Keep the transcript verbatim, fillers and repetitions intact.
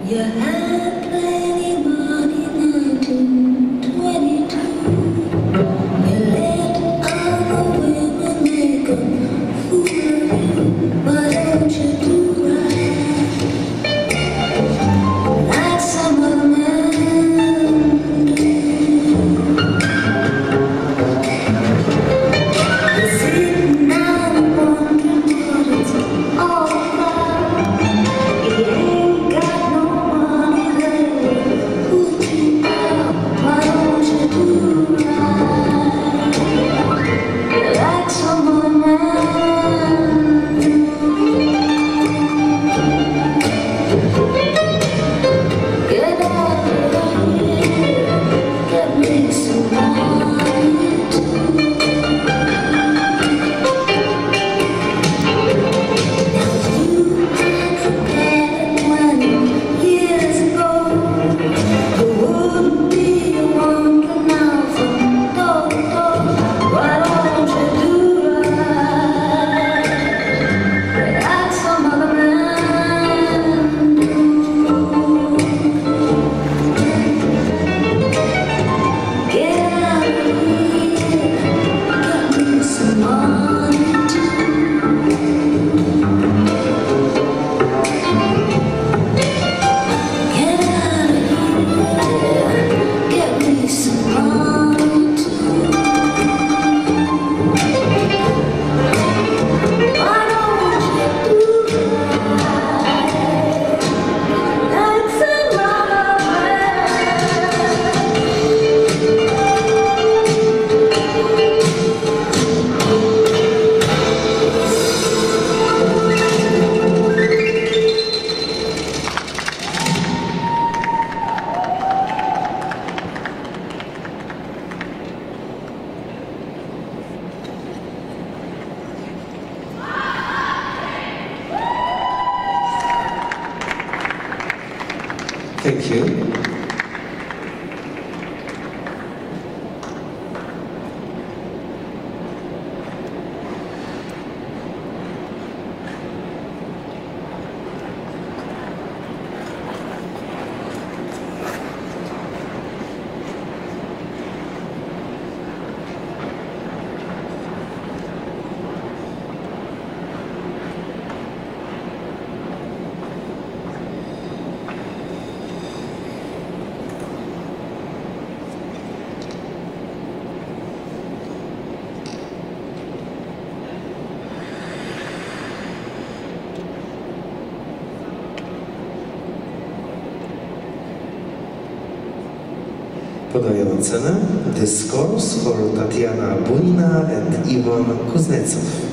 You had plenty money nineteen twenty-two. You let other women make a fool of you. Why don't you do right like some other men do? You're sitting down wondering what it's all about. You ain't got no money there. Who'd you out? Why don't you do right like some other man do? Get out of here, get me some money too. Thank you. Podaję ocenę. The scores for Tatjana BUNINA and KUZNETSOV.